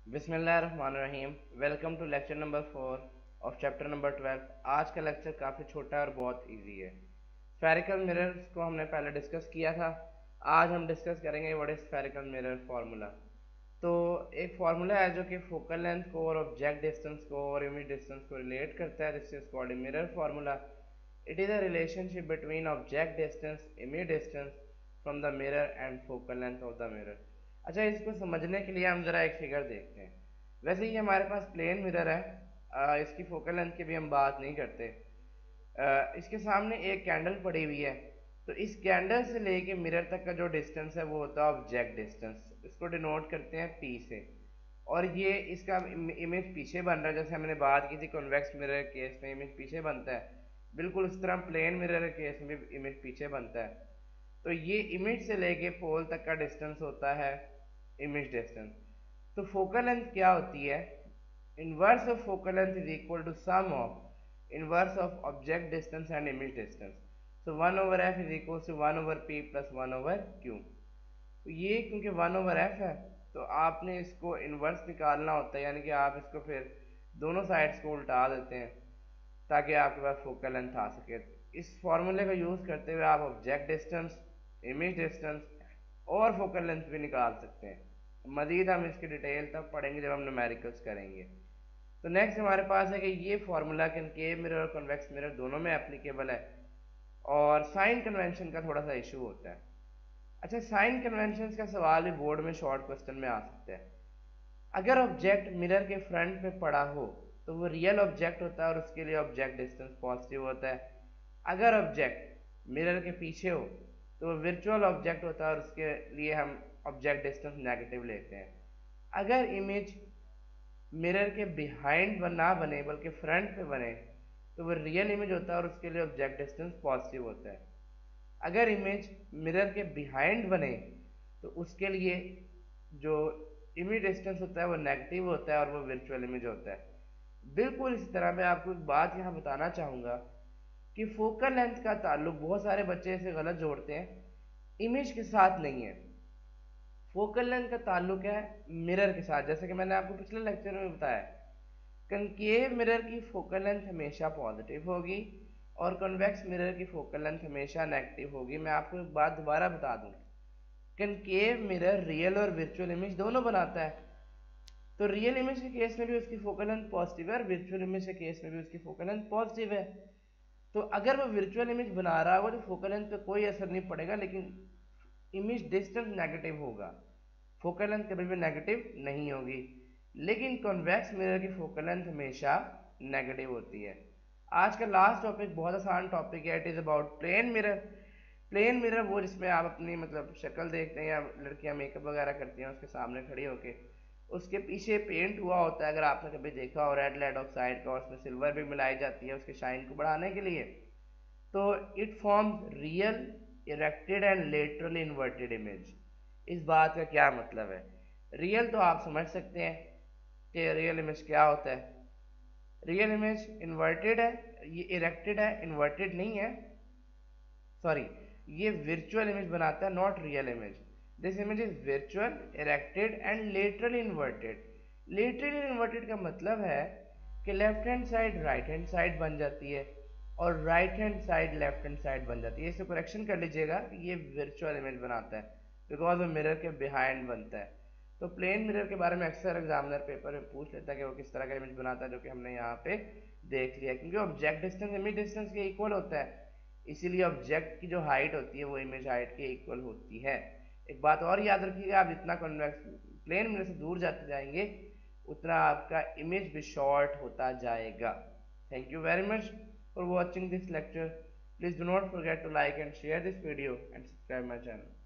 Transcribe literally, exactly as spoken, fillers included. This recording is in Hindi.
बिस्मिल्लाहिर्रहमानिर्रहीम। Welcome to lecture number four of chapter number twelve. आज का लेक्चर काफ़ी छोटा है और बहुत इजी है। स्फेरिकल मिरर्स को हमने पहले डिस्कस किया था। आज हम डिस्कस करेंगे what is spherical mirror formula. तो एक फार्मूला है जो कि फोकल लेंथ को और ऑब्जेक्ट डिस्टेंस को और इमेज डिस्टेंस को रिलेट करता है। This is called mirror formula. It is a relationship between object distance, image distance from the mirror and focal length of the mirror. अच्छा, इसको समझने के लिए हम ज़रा एक फिगर देखते हैं। वैसे ही हमारे पास प्लेन मिरर है, आ, इसकी फोकल लेंथ की भी हम बात नहीं करते। आ, इसके सामने एक कैंडल पड़ी हुई है, तो इस कैंडल से लेके मिरर तक का जो डिस्टेंस है वो होता है ऑब्जेक्ट डिस्टेंस। इसको डिनोट करते हैं पी से। और ये इसका इमेज पीछे बन रहा है, जैसे हमने बात की थी कॉन्वेक्स मिरर के केस में इमेज पीछे बनता है, बिल्कुल उस तरह प्लेन मिरर के केस में इमेज पीछे बनता है। तो ये इमेज से लेके पोल तक का डिस्टेंस होता है इमेज डिस्टेंस। तो फोकल लेंथ क्या होती है? Inverse of focal length is equal to sum of inverse of object distance and image distance. So one over f is equal to one over p plus one over q. तो ये क्योंकि वन ओवर एफ है तो आपने इसको इनवर्स निकालना होता है, यानी कि आप इसको फिर दोनों साइड्स को उल्टा देते हैं ताकि आपके पास फोकल लेंथ आ सके। इस फॉर्मूले का यूज़ करते हुए आप ऑब्जेक्ट डिस्टेंस, इमेज डिस्टेंस और फोकल लेंथ भी निकाल सकते हैं। मज़ीद हम इसकी डिटेल तब पढ़ेंगे जब हम न्यूमेरिकल्स करेंगे। तो नेक्स्ट हमारे पास है कि ये फार्मूला कनकेव मिरर और कन्वेक्स मिरर दोनों में एप्लीकेबल है और साइन कन्वेंशन का थोड़ा सा इशू होता है। अच्छा, साइन कन्वेंशन का सवाल भी बोर्ड में शॉर्ट क्वेश्चन में आ सकता है। अगर ऑब्जेक्ट मिरर के फ्रंट पे पड़ा हो तो वो रियल ऑब्जेक्ट होता है और उसके लिए ऑब्जेक्ट डिस्टेंस पॉजिटिव होता है। अगर ऑब्जेक्ट मिरर के पीछे हो तो वो वर्चुअल ऑब्जेक्ट होता है और उसके लिए हम ऑब्जेक्ट डिस्टेंस नेगेटिव लेते हैं। अगर इमेज मिरर के बिहाइंड ना बने बल्कि फ्रंट पे बने तो वो रियल इमेज होता है और उसके लिए ऑब्जेक्ट डिस्टेंस पॉजिटिव होता है। अगर इमेज मिरर के बिहाइंड बने तो उसके लिए जो इमेज डिस्टेंस होता है वो नेगेटिव होता है और वो वर्चुअल इमेज होता है। बिल्कुल इसी तरह मैं आपको एक बात यहाँ बताना चाहूँगा कि फोकल लेंथ का ताल्लुक, बहुत सारे बच्चे इसे गलत जोड़ते हैं, इमेज के साथ नहीं है। फोकल लेंथ का ताल्लुक है मिरर के साथ। जैसे कि मैंने आपको पिछले लेक्चर में बताया, कनकेव मिरर की फोकल लेंथ हमेशा पॉजिटिव होगी और कन्वेक्स मिरर की फोकल लेंथ हमेशा नेगेटिव होगी। मैं आपको एक बात दोबारा बता दूं, कनकेव मिरर रियल और वर्चुअल इमेज दोनों बनाता है। तो रियल इमेज के केस में भी उसकी फोकल लेंथ पॉजिटिव है और वर्चुअल इमेज के केस में भी उसकी फोकल लेंथ पॉजिटिव है। तो अगर वो वर्चुअल इमेज बना रहा होगा तो फोकल लेंथ पे कोई असर नहीं पड़ेगा, लेकिन इमेज डिस्टेंस नेगेटिव होगा, फोकल लेंथ कभी भी नेगेटिव नहीं होगी। लेकिन कॉन्वेक्स मिरर की फोकल लेंथ हमेशा नेगेटिव होती है। आज का लास्ट टॉपिक बहुत आसान टॉपिक है, it is about plane mirror. Plane mirror वो जिसमें आप अपनी मतलब शक्ल देखते हैं या लड़कियां मेकअप वगैरह करती हैं उसके सामने खड़ी होके, उसके पीछे पेंट हुआ होता है। अगर आपने कभी देखा हो रेड लेड ऑक्साइड का, और उसमें सिल्वर भी मिलाई जाती है उसके शाइन को बढ़ाने के लिए। तो it forms real erected and laterally inverted image. इस बात का क्या मतलब है? रियल तो आप समझ सकते हैं कि रियल इमेज क्या होता है। रियल इमेज इन्वर्टेड है, ये इरेक्टेड है, इन्वर्टेड नहीं है, सॉरी, ये वर्चुअल इमेज बनाता है, not real image. This image is virtual, erected and laterally inverted. Laterally inverted का मतलब है कि left hand side right hand side बन जाती है और right hand side left hand side बन जाती है। इसको करेक्शन कर लीजिएगा, ये वर्चुअल इमेज बनाता है बिकॉज वो मिरर के बिहाइंड बनता है। तो प्लेन मिरर के बारे में अक्सर एग्जामिनर पेपर में पूछ लेता है कि वो किस तरह का इमेज बनाता है, जो कि हमने यहाँ पे देख लिया। क्योंकि ऑब्जेक्ट डिस्टेंस इमेज डिस्टेंस के इक्वल होता है, इसीलिए ऑब्जेक्ट की जो हाइट होती है वो इमेज हाइट के इक्वल होती है। एक बात और याद रखिएगा, आप जितना कॉन्वेक्स प्लेन मिरर से दूर जाते जाएंगे उतना आपका इमेज भी शॉर्ट होता जाएगा। Thank you very much for watching this lecture. Please do not forget to like and share this video and subscribe my channel.